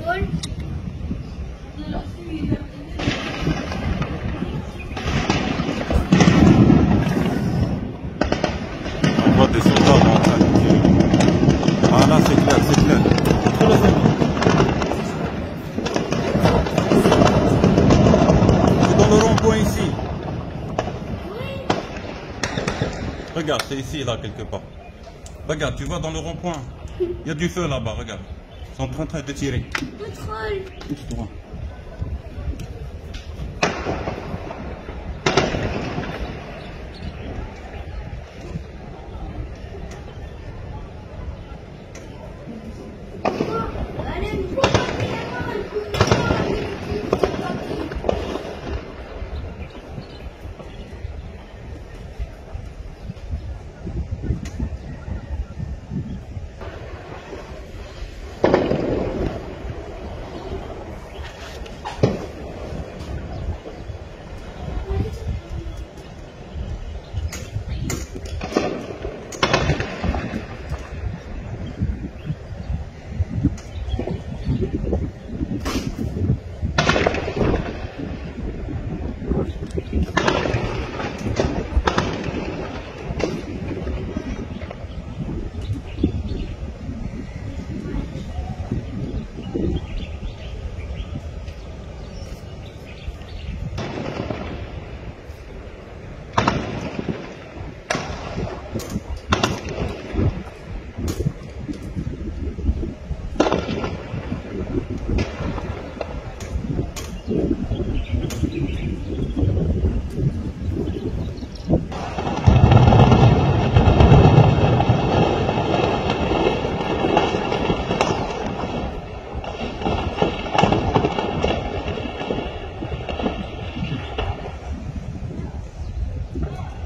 contrôle. On voit des soldats en train de tirer. Ah là, c'est clair, c'est clair. Contrôle la zone. C'est dans le rond-point ici. Regarde, c'est ici, là, quelque part. Regarde, tu vois dans le rond-point. Il y a du feu là-bas, regarde. Ils sont en train de tirer. Contrôle. Pousse-toi.